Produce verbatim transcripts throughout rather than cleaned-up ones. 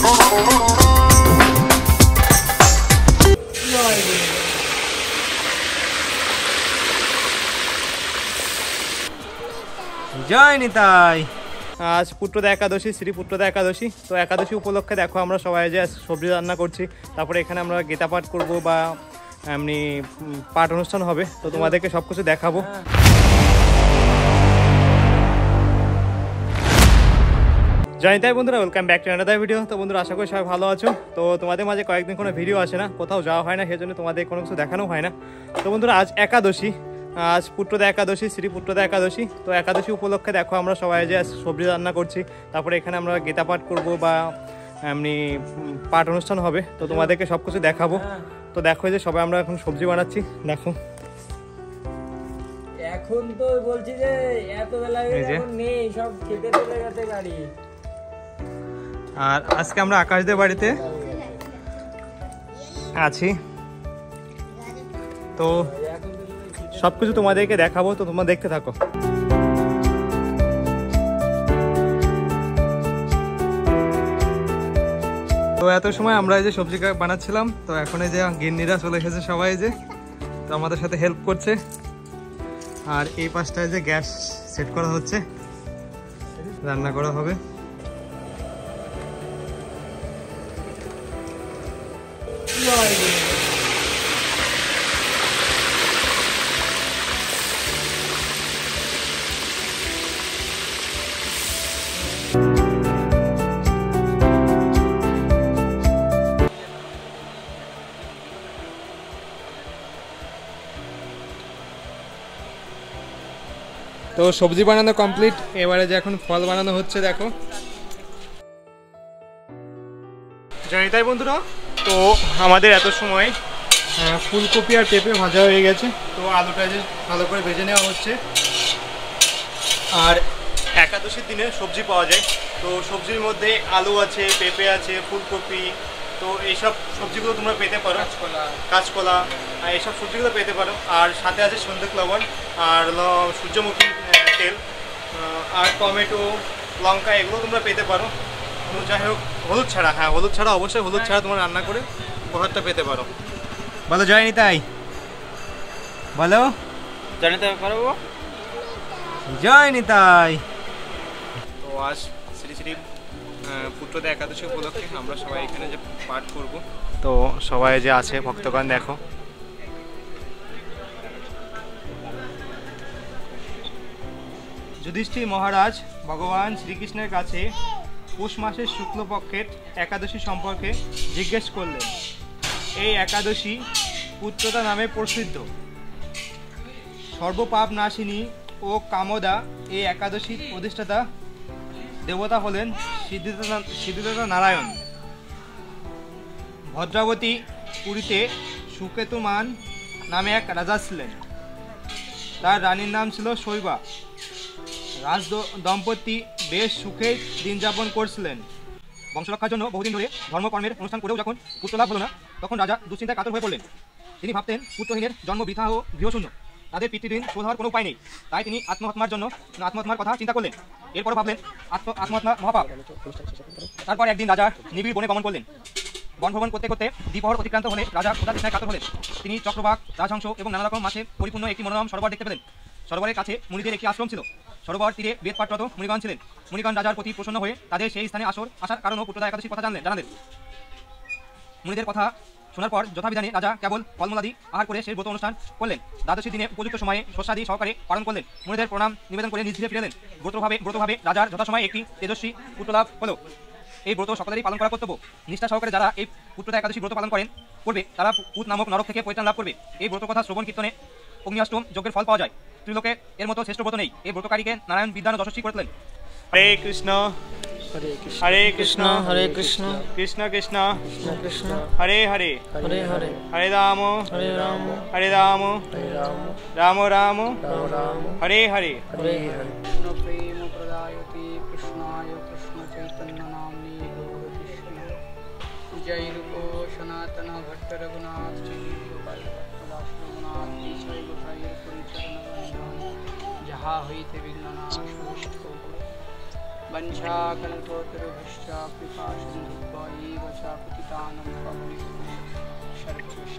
জয় নিতাই। আজ পুত্রদা একাদশী, শ্রী পুত্রদা একাদশী। তো একাদশী উপলক্ষে দেখো আমরা সবাই যে সবজি রান্না করছি, তারপরে এখানে আমরা গীতা পাঠ করব বা এমনি পাঠ অনুষ্ঠান হবে। তো তোমাদেরকে সব কিছু দেখাবো। জয় নিতাই বন্ধুরা, welcome back to another video. তো বন্ধুরা আশা করি সবাই ভালো আছো। তো তোমাদের মাঝে কয়েকদিন কোনো ভিডিও আসে না, কোথাও যাওয়া হয় না, সেজন্য তোমাদের কোনো কিছু দেখানো হয় না। তো বন্ধুরা আজ একাদশী, আজ পুত্রদা একাদশী, শ্রী পুত্রদা একাদশী। তো একাদশী উপলক্ষে দেখো আমরা সবাই যে সবজি রান্না করছি, তারপরে এখানে আমরা গীতা পাঠ করব বা এমনি পাঠ অনুষ্ঠান হবে। তো তোমাদেরকে সব কিছু দেখাবো। তো দেখো যে সবাই আমরা এখন সবজি বানাচ্ছি। দেখো এখন তো বলছি যে এত বেলা এখন নেই, সব খেতে চলে গেছে গাড়ি। আর আজকে আমরা আকাশদের বাড়িতে আছি, তো সবকিছু তোমাদেরকে দেখাবো। তো তোমরা দেখতে থাকো। তো এত সময় আমরা এই যে সবজি বানাচ্ছিলাম, তো এখন এই যে গিন্নিরা চলে এসেছে সবাই, যে তো আমাদের সাথে হেল্প করছে। আর এই পাশটায় যে গ্যাস সেট করা হচ্ছে, রান্না করা হবে। তো সবজি বানানো কমপ্লিট, এবারে যে এখন ফল বানানো হচ্ছে। দেখো জানি তাই বন্ধুরা, তো আমাদের এত সময় ফুলকপি আর পেঁপে ভাজা হয়ে গেছে। তো আলুটা যে ভালো করে ভেজে নেওয়া হচ্ছে। আর একাদশীর দিনে সবজি পাওয়া যায়, তো সবজির মধ্যে আলু আছে, পেঁপে আছে, ফুলকপি। তো এইসব সবজিগুলো তোমরা পেতে পারো, কাঁচকলা কাঁচকলা এইসব সবজিগুলো পেতে পারো। আর সাথে আছে সন্দেক লবণ আর সূর্যমুখী তেল আর টমেটো, লঙ্কা, এগুলো তোমরা পেতে পারো। তো যাই হোক, হলুদ ছাড়া, হ্যাঁ হলুদ ছাড়া, অবশ্যই হলুদ ছাড়া তোমরা রান্না করে প্রসাদটা পেতে পারো। বলো জয় নিতাই, বলো জয় নিতাই পারবো, জয় নিতাই। তো আজ শ্রী শ্রী পুত্রদা একাদশী উপলক্ষে আমরা সবাই এখানে যে পাঠ করব। তো সবাই যে আছে ভক্তগণ, দেখো যুধিষ্ঠির মহারাজ ভগবান শ্রীকৃষ্ণের কাছে পৌষ মাসের শুক্লপক্ষের একাদশী সম্পর্কে জিজ্ঞেস করলেন। এই একাদশী পুত্রদা নামে প্রসিদ্ধ। সর্বপাপ নাশিনী ও কামদা এই একাদশীর প্রতিষ্ঠাতা দেবতা হলেন সিদ্ধিদাতা সিদ্ধিদাতা নারায়ণ। ভদ্রাবতী পুরীতে সুকেতুমান নামে এক রাজা ছিলেন। তার রানীর নাম ছিল শৈবা। রাজ দম্পতি বেশ সুখে দিন যাপন করছিলেন। বংশরক্ষার জন্য বহুদিন ধরে ধর্মকর্মের অনুষ্ঠান করেও যখন পুত্রলাভ হলো না, তখন রাজা দুশ্চিন্তায় কাতর হয়ে পড়লেন। তিনি ভাবতেন পুত্রহীনের জন্ম বৃথা ও গৃহশূন্য, তাদের পিতৃঋণ শোধ হওয়ার কোনো উপায় নেই। তাই তিনি আত্মহত্যার জন্য আত্মহত্যার কথা চিন্তা করলেন। এরপর ভাবলেন আত্ম আত্মহত্যা মহাপাপ। তারপর একদিন রাজা নিবিড় বনে গমন করলেন। বনভ্রমণ করতে করতে দ্বিপহর অতিক্রান্ত হলে রাজা ক্ষুধা তৃষ্ণায় কাতর হলেন। তিনি চক্রবাক, রাজহংস এবং নানা রকম মাছে পরিপূর্ণ একটি মনোরম সরোবর দেখতে পেলেন। সরোবরের কাছে মুনিদের একটি আশ্রম ছিল। সরোবর তীরে বেদ পাঠরত মুনিগণ ছিলেন। মুনিগণ রাজার প্রতি প্রসন্ন হয়ে তাদের সেই স্থানে আসর আসার কারণ ও পুত্রদা একাদশীর কথা জানলেন জানালেন মুনিদের কথা শোনার পর যথাবিধানে রাজা কেবল ফলমূলাদি আহার করে সেই ব্রত অনুষ্ঠান করলেন। দ্বাদশী দিনে উপযুক্ত সময়ে শস্যাদি সহকারে পালন করলেন। মুনিদের প্রণাম নিবেদন করে নিজ ধীরে ফিরলেন। ব্রতভাবে ব্রতভাবে রাজার যথাসময়ে একটি তেজস্বী পুত্রলাভ হলো। এই ব্রত সকলেরই পালন করা কর্তব্য। নিষ্ঠা সহকারে যারা এই পুত্রদা একাদশী ব্রত পালন করেন করবে, তারা পুত নামক নরক থেকে পরিত্রাণ লাভ করবে। এই ব্রত কথা শ্রবণ কীর্তনে অগ্নিঅষ্টম যজ্ঞের ফল পাওয়া যায়। ত্রিলোকে এর মতো শ্রেষ্ঠ ব্রত নেই। এই ব্রতকারীকে নারায়ণ বিদ্যান যশস্বী করলেন। হরে কৃষ্ণ হরে কৃষ্ণ হরে কৃষ্ণ কৃষ্ণ কৃষ্ণ কৃষ্ণ কৃষ্ণ হরে হরে হরে হরে হরে রাম হরে রাম হরে রাম হরে রাম রাম রাম রাম রাম হরে হরে হরে হরে। প্রেম প্রদায়তে কৃষ্ণায় কৃষ্ণ চৈতন্য নাম্নে গৌর কৃষ্ণ জয় রূপ সনাতন ভট্ট রঘুনাথ শ্রী গোপাল ভট্টদাস রঘুনাথ বিষয় গোসাইয়ের পরিচরণ বন্ধন যাহা হইতে বিঘ্ননাশ বঞ্ছা কল্পতরুভ্যশ্চ কৃপা সিন্ধুভ্য কল্যাণম কামনে সর্বকৃষ্ণ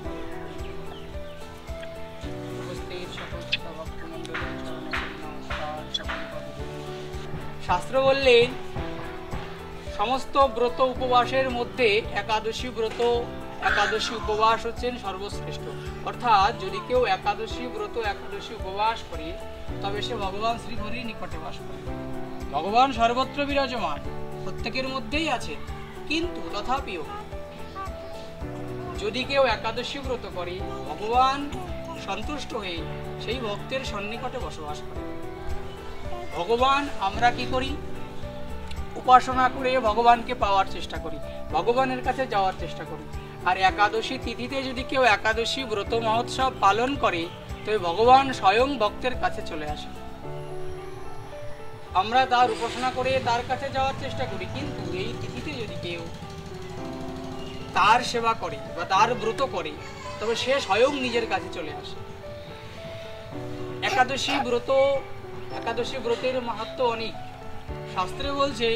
উপস্থিত সকল ভক্তমণ্ডলী চরণে নমস্কার। সকল শাস্ত্র বললেন সমস্ত ব্রত উপবাসের মধ্যে একাদশী ব্রত একাদশী উপবাস হচ্ছেন সর্বশ্রেষ্ঠ। অর্থাৎ যদি কেউ একাদশী ব্রত একাদশী উপবাস করে তবে সে ভগবান শ্রীহরির নিকটে বাস করে। ভগবান সর্বত্র বিরাজমান, প্রত্যেকের মধ্যেই আছে, কিন্তু তথাপিও যদি কেউ একাদশী ব্রত করে ভগবান সন্তুষ্ট হয়ে সেই ভক্তের সন্নিকটে বসবাস করে। ভগবান আমরা কি করি? উপাসনা করে ভগবানকে পাওয়ার চেষ্টা করি, ভগবানের কাছে যাওয়ার চেষ্টা করি। আর একাদশী তিথিতে যদি কেউ একাদশী ব্রত মহোৎসব পালন করে তবে ভগবান স্বয়ং ভক্তের কাছে চলে আসে। আমরা তার উপাসনা করে তার কাছে যাওয়ার চেষ্টা করি, কিন্তু এই তিথিতে যদি কেউ তার সেবা করে বা তার ব্রত করে তবে সে স্বয়ং নিজের কাছে চলে আসে। একাদশী ব্রত একাদশী ব্রতের মাহাত্ম্য অনেক। শাস্ত্রে বলছে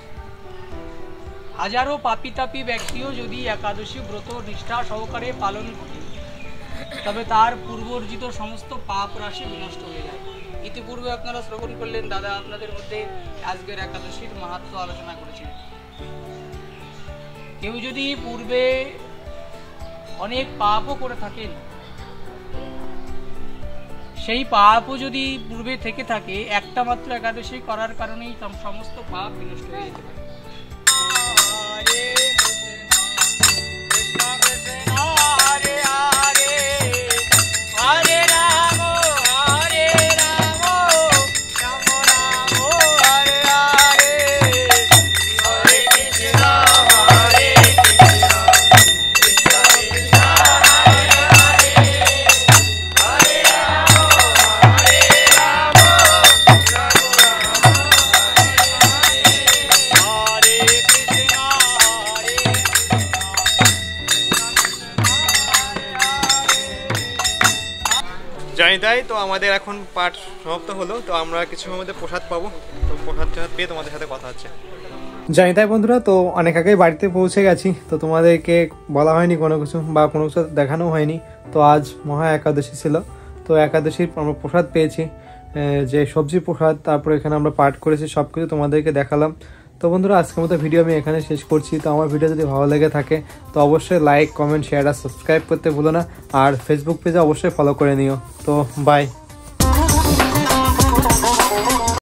হাজারো পাপী তাপী ব্যক্তিও যদি একাদশী ব্রত নিষ্ঠা সহকারে পালন করে তবে তার পূর্বর্জিত সমস্ত পাপ রাশি বিনষ্ট হয়ে যায়। ইতিপূর্বে আপনারা শ্রবণ করলেন, দাদা আপনাদের মধ্যে আজকের একাদশীর মাহাত্ম্য আলোচনা করেছিলেন। কেউ যদি পূর্বে অনেক পাপও করে থাকেন, সেই পাপও যদি পূর্বে থেকে থাকে, একটা মাত্র একাদশী করার কারণেই সমস্ত পাপ বিনষ্ট হয়ে যেতে পারে। জানি তাই তো আমাদের এখন পাঠ সমাপ্ত হলো, তো আমরা কিছু মধ্যে প্রসাদ পাবো, তো প্রসাদ পেয়ে তোমাদের সাথে কথা হচ্ছে। জানি তাই বন্ধুরা, তো অনেক আগেই বাড়িতে পৌঁছে গেছি, তো তোমাদেরকে বলা হয়নি কোনো কিছু বা কোনো কিছু দেখানো হয়নি। তো আজ মহা একাদশী ছিল, তো একাদশীর আমরা প্রসাদ পেয়েছি, যে সবজি প্রসাদ, তারপরে এখানে আমরা পাঠ করেছি, সব কিছু তোমাদেরকে দেখালাম। তো বন্ধুরা আজকের মতো ভিডিও আমি এখানে শেষ করছি। তো আমার ভিডিও যদি ভালো লেগে থাকে তো অবশ্যই লাইক, কমেন্ট, শেয়ার আর সাবস্ক্রাইব করতে ভুলো না, আর ফেসবুক পেজে অবশ্যই ফলো করে নিও। তো বাই।